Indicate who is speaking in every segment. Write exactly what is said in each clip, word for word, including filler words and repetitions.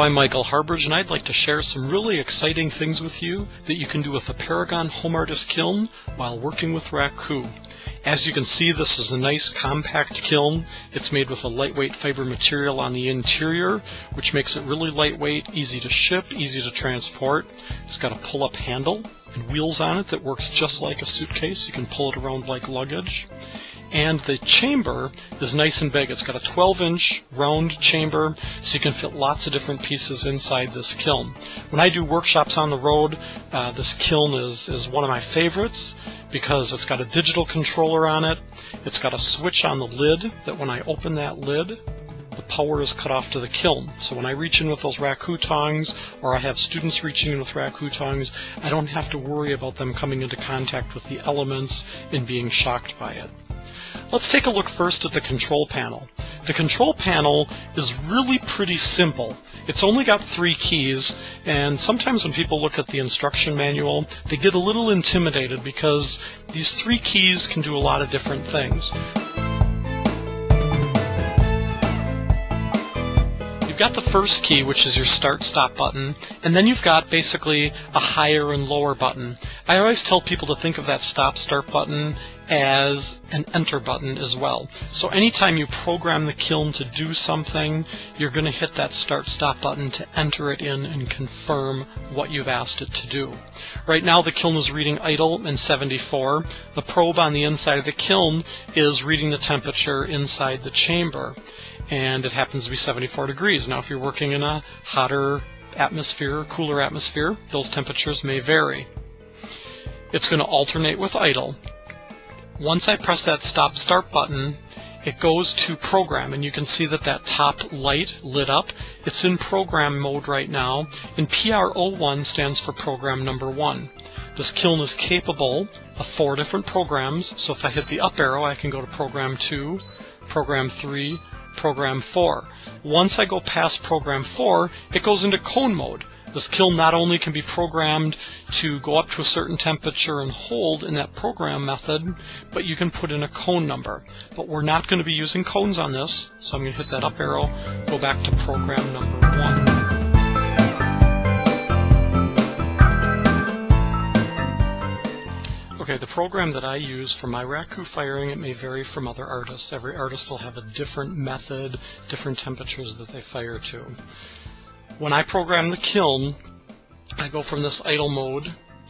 Speaker 1: I'm Michael Harbridge, and I'd like to share some really exciting things with you that you can do with the Paragon Home Artist Kiln while working with Raku. As you can see, this is a nice compact kiln. It's made with a lightweight fiber material on the interior, which makes it really lightweight, easy to ship, easy to transport. It's got a pull-up handle and wheels on it that works just like a suitcase. You can pull it around like luggage. And the chamber is nice and big. It's got a twelve inch round chamber, so you can fit lots of different pieces inside this kiln. When I do workshops on the road, uh, this kiln is, is one of my favorites because it's got a digital controller on it. It's got a switch on the lid that when I open that lid, the power is cut off to the kiln. So when I reach in with those Raku tongs, or I have students reaching in with Raku tongs, I don't have to worry about them coming into contact with the elements and being shocked by it. Let's take a look first at the control panel. The control panel is really pretty simple. It's only got three keys, and sometimes when people look at the instruction manual, they get a little intimidated because these three keys can do a lot of different things. You've got the first key, which is your start-stop button, and then you've got basically a higher and lower button. I always tell people to think of that stop-start button as an enter button as well. So anytime you program the kiln to do something, you're going to hit that start-stop button to enter it in and confirm what you've asked it to do. Right now the kiln is reading idle in seventy-four. The probe on the inside of the kiln is reading the temperature inside the chamber, and it happens to be seventy-four degrees. Now if you're working in a hotter atmosphere, cooler atmosphere, those temperatures may vary. It's going to alternate with idle. Once I press that stop start button, it goes to program, and you can see that that top light lit up. It's in program mode right now, and P R O one stands for program number one. This kiln is capable of four different programs, so if I hit the up arrow, I can go to program two, program three, program four. Once I go past program four, it goes into cone mode. This kiln not only can be programmed to go up to a certain temperature and hold in that program method, but you can put in a cone number. But we're not going to be using cones on this, so I'm going to hit that up arrow, go back to program number one. Okay, the program that I use for my Raku firing, it may vary from other artists. Every artist will have a different method, different temperatures that they fire to. When I program the kiln, I go from this idle mode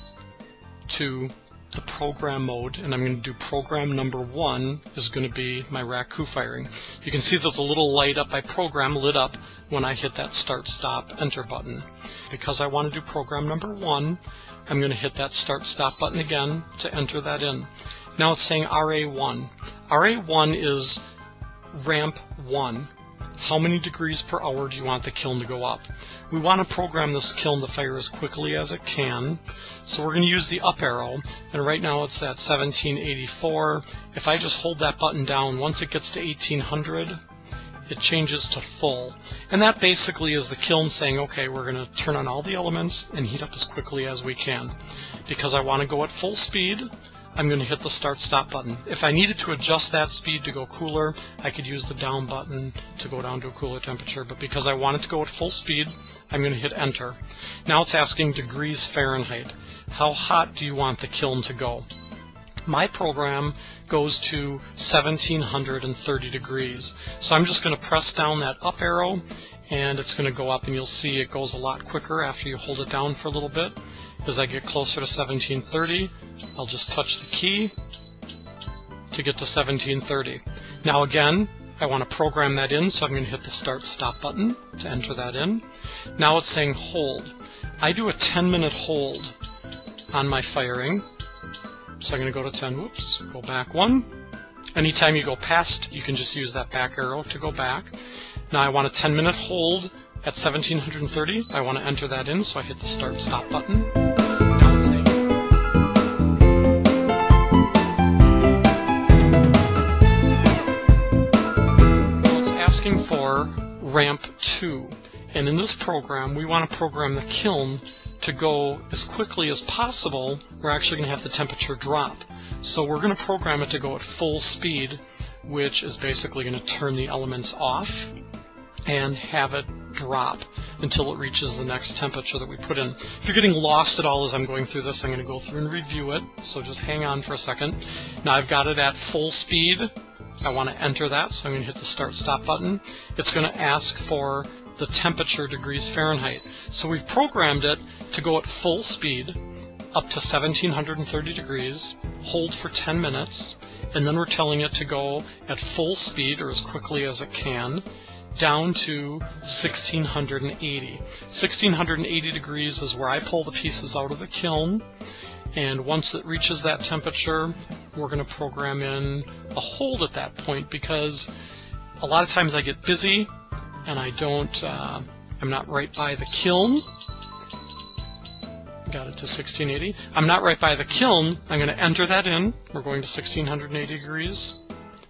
Speaker 1: to the program mode, and I'm going to do program number one is going to be my Raku firing. You can see that the little light up by program lit up when I hit that start stop enter button. Because I want to do program number one, I'm going to hit that start stop button again to enter that in. Now it's saying R A one. R A one is ramp one. How many degrees per hour do you want the kiln to go up? We want to program this kiln to fire as quickly as it can, so we're going to use the up arrow, and right now it's at seventeen eighty-four. If I just hold that button down, once it gets to eighteen hundred, it changes to full. And that basically is the kiln saying, okay, we're going to turn on all the elements and heat up as quickly as we can. Because I want to go at full speed, I'm going to hit the start stop button. If I needed to adjust that speed to go cooler, I could use the down button to go down to a cooler temperature, but because I want it to go at full speed, I'm going to hit enter. Now it's asking degrees Fahrenheit. How hot do you want the kiln to go? My program goes to seventeen thirty degrees. So I'm just going to press down that up arrow, and it's going to go up, and you'll see it goes a lot quicker after you hold it down for a little bit. As I get closer to seventeen thirty, I'll just touch the key to get to seventeen thirty. Now again, I want to program that in, so I'm going to hit the start stop button to enter that in. Now it's saying hold. I do a ten minute hold on my firing. So I'm going to go to ten, whoops, go back one. Anytime you go past, you can just use that back arrow to go back. Now I want a ten minute hold at seventeen thirty. I want to enter that in, so I hit the start stop button. Now it's saying now it's asking for ramp two. And in this program, we want to program the kiln to go as quickly as possible. We're actually going to have the temperature drop. So we're going to program it to go at full speed, which is basically going to turn the elements off and have it drop until it reaches the next temperature that we put in. If you're getting lost at all as I'm going through this, I'm going to go through and review it, so just hang on for a second. Now I've got it at full speed. I want to enter that, so I'm going to hit the Start Stop button. It's going to ask for the temperature degrees Fahrenheit. So we've programmed it to go at full speed up to one thousand seven hundred thirty degrees, hold for ten minutes, and then we're telling it to go at full speed, or as quickly as it can, down to one thousand six hundred eighty. one thousand six hundred eighty degrees is where I pull the pieces out of the kiln, and once it reaches that temperature, we're going to program in a hold at that point, because a lot of times I get busy and I don't, uh, I'm not right by the kiln. Got it to sixteen eighty. I'm not right by the kiln. I'm going to enter that in. We're going to one thousand six hundred eighty degrees.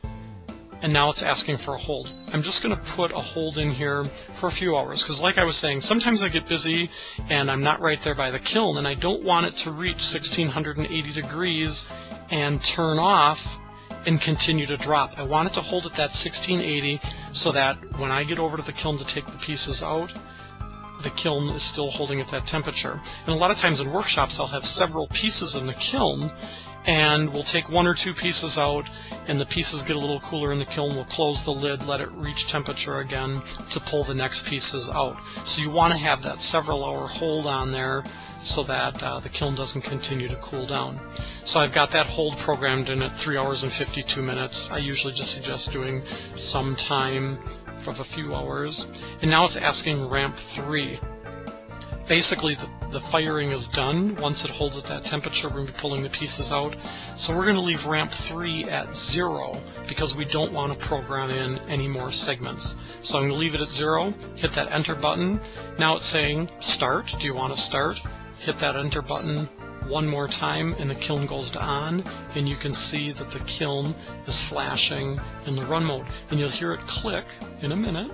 Speaker 1: And now it's asking for a hold. I'm just going to put a hold in here for a few hours, because like I was saying, sometimes I get busy and I'm not right there by the kiln, and I don't want it to reach one thousand six hundred eighty degrees and turn off and continue to drop. I want it to hold at that sixteen eighty so that when I get over to the kiln to take the pieces out, the kiln is still holding at that temperature. And a lot of times in workshops I'll have several pieces in the kiln, and we'll take one or two pieces out, and the pieces get a little cooler in the kiln, we'll close the lid, let it reach temperature again to pull the next pieces out. So you want to have that several hour hold on there so that uh, the kiln doesn't continue to cool down. So I've got that hold programmed in at three hours and fifty-two minutes. I usually just suggest doing some time of a few hours. And now it's asking ramp three. Basically the, the firing is done. Once it holds at that temperature, we're going to be pulling the pieces out. So we're going to leave ramp three at zero because we don't want to program in any more segments. So I'm going to leave it at zero, hit that enter button. Now it's saying start. Do you want to start? Hit that enter button one more time and the kiln goes to on, and you can see that the kiln is flashing in the run mode. And you'll hear it click in a minute,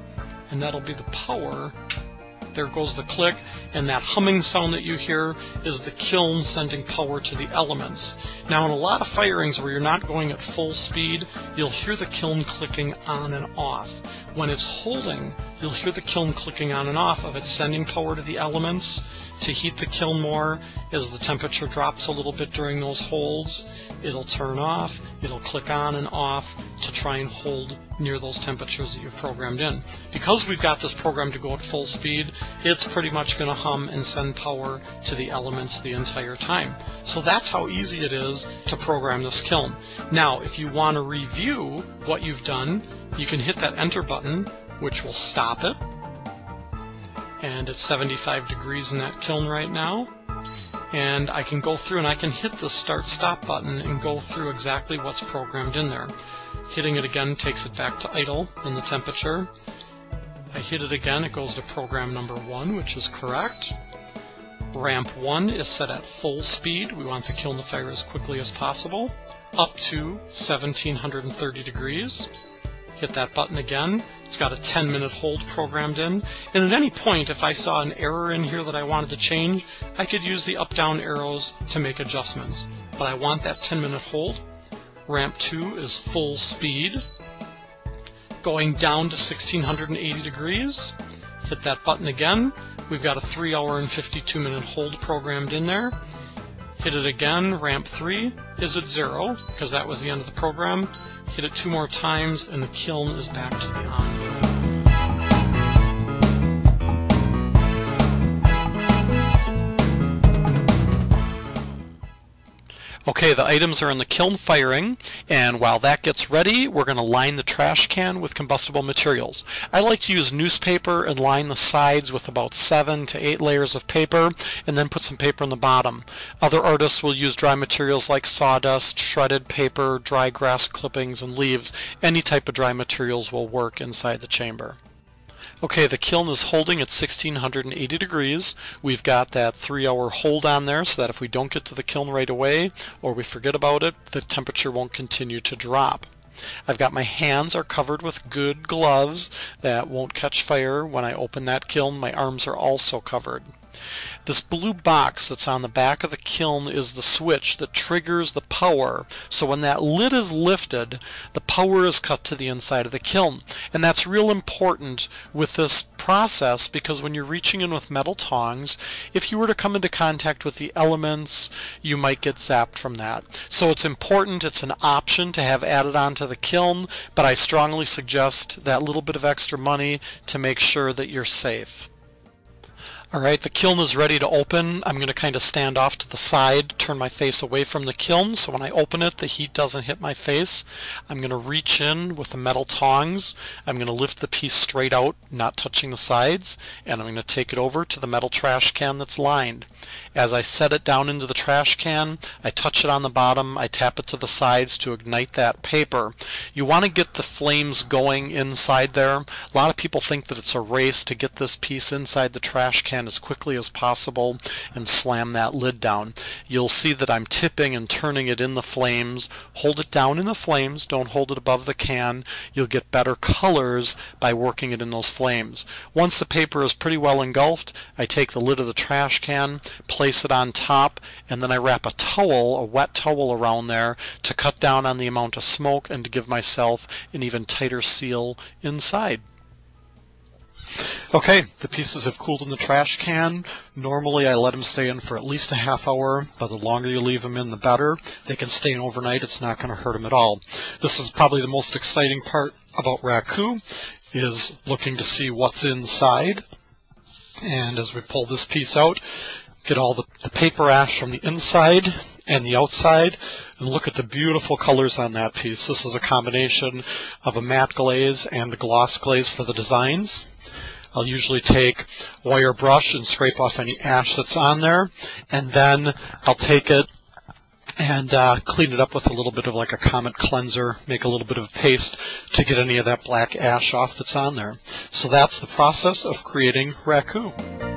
Speaker 1: and that'll be the power. There goes the click, and that humming sound that you hear is the kiln sending power to the elements. Now in a lot of firings where you're not going at full speed, you'll hear the kiln clicking on and off. When it's holding, you'll hear the kiln clicking on and off of it sending power to the elements to heat the kiln more. As the temperature drops a little bit during those holds, it'll turn off, it'll click on and off to try and hold near those temperatures that you've programmed in. Because we've got this program to go at full speed, it's pretty much going to hum and send power to the elements the entire time. So that's how easy it is to program this kiln. Now, if you want to review what you've done, you can hit that enter button, which will stop it. And it's seventy-five degrees in that kiln right now. And I can go through and I can hit the start stop button and go through exactly what's programmed in there. Hitting it again takes it back to idle in the temperature. I hit it again, it goes to program number one, which is correct. Ramp one is set at full speed. We want the kiln to fire as quickly as possible, up to one thousand seven hundred thirty degrees. Hit that button again. It's got a ten minute hold programmed in, and at any point if I saw an error in here that I wanted to change, I could use the up down arrows to make adjustments. But I want that ten minute hold. Ramp two is full speed, going down to one thousand six hundred eighty degrees. Hit that button again. We've got a three hour and fifty-two minute hold programmed in there. Hit it again. Ramp three is at zero because that was the end of the program. Hit it two more times and the kiln is back to the on. Okay, the items are in the kiln firing, and while that gets ready, we're going to line the trash can with combustible materials. I like to use newspaper and line the sides with about seven to eight layers of paper, and then put some paper on the bottom. Other artists will use dry materials like sawdust, shredded paper, dry grass clippings, and leaves. Any type of dry materials will work inside the chamber. Okay, the kiln is holding at one thousand six hundred eighty degrees. We've got that three hour hold on there so that if we don't get to the kiln right away or we forget about it, the temperature won't continue to drop. I've got my hands are covered with good gloves that won't catch fire when I open that kiln. My arms are also covered. This blue box that's on the back of the kiln is the switch that triggers the power. So when that lid is lifted, the power is cut to the inside of the kiln. And that's real important with this process, because when you're reaching in with metal tongs, if you were to come into contact with the elements, you might get zapped from that. So it's important, it's an option to have added onto the kiln, but I strongly suggest that little bit of extra money to make sure that you're safe. Alright, the kiln is ready to open. I'm going to kind of stand off to the side, turn my face away from the kiln, so when I open it, the heat doesn't hit my face. I'm going to reach in with the metal tongs. I'm going to lift the piece straight out, not touching the sides, and I'm going to take it over to the metal trash can that's lined. As I set it down into the trash can, I touch it on the bottom, I tap it to the sides to ignite that paper. You want to get the flames going inside there. A lot of people think that it's a race to get this piece inside the trash can as quickly as possible and slam that lid down. You'll see that I'm tipping and turning it in the flames. Hold it down in the flames, don't hold it above the can. You'll get better colors by working it in those flames. Once the paper is pretty well engulfed, I take the lid of the trash can, place it on top, and then I wrap a towel, a wet towel around there to cut down on the amount of smoke and to give myself an even tighter seal inside. Okay, the pieces have cooled in the trash can. Normally I let them stay in for at least a half hour, but the longer you leave them in, the better. They can stay in overnight, it's not going to hurt them at all. This is probably the most exciting part about raku, is looking to see what's inside. And as we pull this piece out, get all the, the paper ash from the inside and the outside, and look at the beautiful colors on that piece. This is a combination of a matte glaze and a gloss glaze for the designs. I'll usually take a wire brush and scrape off any ash that's on there, and then I'll take it and uh, clean it up with a little bit of like a Comet cleanser, make a little bit of paste to get any of that black ash off that's on there. So that's the process of creating raku.